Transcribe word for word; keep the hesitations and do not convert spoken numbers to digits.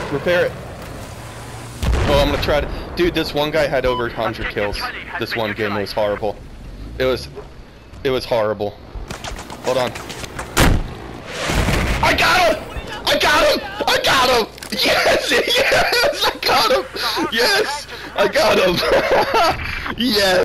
Repair it. Oh, I'm gonna try to... Dude, this one guy had over one hundred kills. This one game was horrible. It was... It was horrible. Hold on. I got him! I got him! I got him! Yes! Yes! I got him! Yes! I got him! Yes!